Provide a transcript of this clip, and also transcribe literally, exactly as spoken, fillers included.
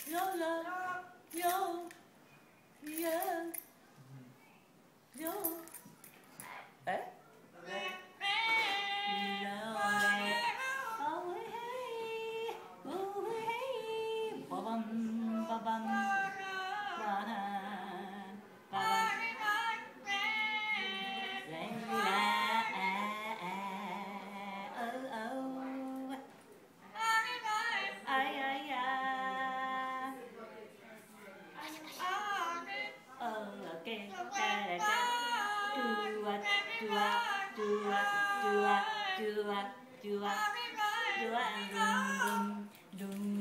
yo yo yo yo yo eh Ba-bum, ba-bum, ba-bum, oh, oh. Ay, ay, ay. Oh, okay. Da-da-da. Dua, dua, dua, dua, dua, dua, dua, dum, dum, dum.